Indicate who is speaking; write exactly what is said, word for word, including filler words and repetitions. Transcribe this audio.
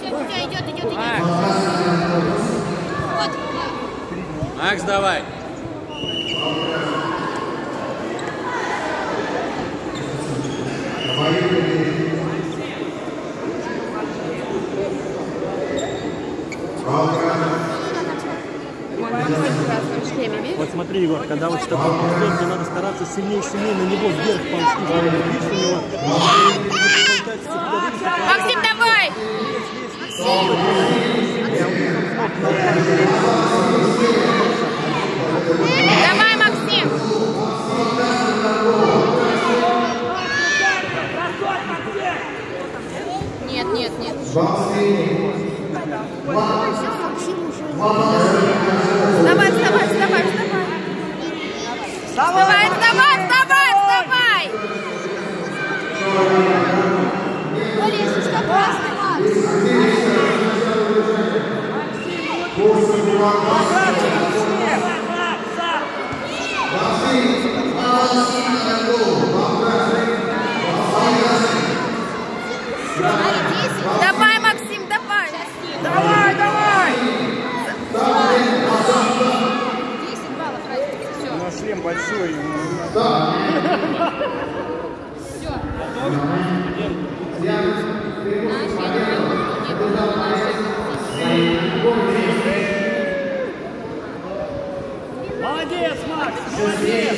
Speaker 1: идет, идет, идет. Вот.
Speaker 2: Макс, давай.
Speaker 3: Вот смотри, Егор, когда вот что-то идет, тебе надо стараться сильнее, сильнее на него вверх ползти. Видишь, у него...
Speaker 1: Максим, давай! Давай, Максим! Нет, нет, нет. Вставай, вставай, вставай, вставай. Вставай, вставай, вставай, вставай. Олеся, что красный, Макс? Давай, Максим, давай.
Speaker 4: Давай, давай.
Speaker 1: десять баллов разница, все.
Speaker 3: У нас шлем большой.
Speaker 1: Все. Наш, я не пойму, не было наших.
Speaker 3: Молодец, Макс, молодец.